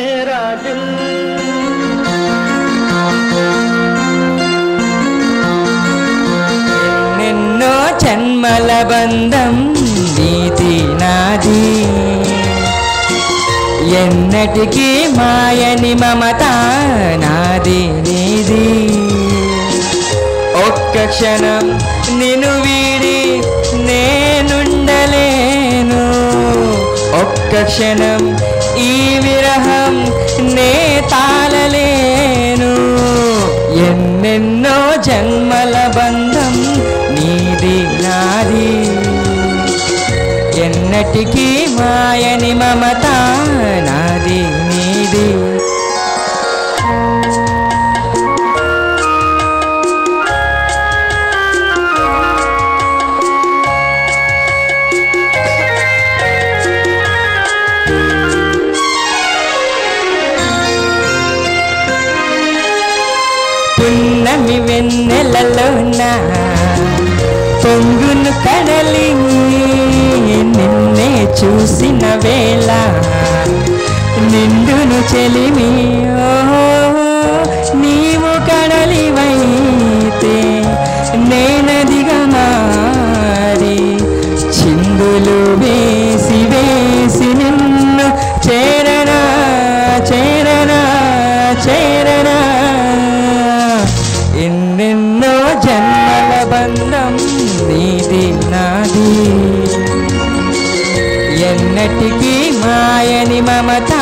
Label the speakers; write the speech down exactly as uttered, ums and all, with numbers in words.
Speaker 1: मेरा दिल
Speaker 2: ఎన్నెన్నో జన్మల బంధం నీది నాది ఎన్నటికీ మాయని మమత నాది నీది ఒక్క క్షణం నిన్ను వీడి నేనుండలేను ఒక్క క్షణం ఈ విరహం నే తాళలేను ఎన్నెన్నో జన్మల బంధం నీది నాది ఎన్నటికీ మాయని మమత నాది నీది పున్నమి వెన్నెలలోన పొంగును కడలి నిన్నే చూసిన వేళ నిండును చెలిమి నీవు కడలివైతే నేనదిగా మారి చిందులు వేసి వేసి నిన్ను చేరనా చేరనా చేరనా ఎన్నెన్నో జన్మల బంధం నీది నాది ఎన్నటికీ మాయని మమత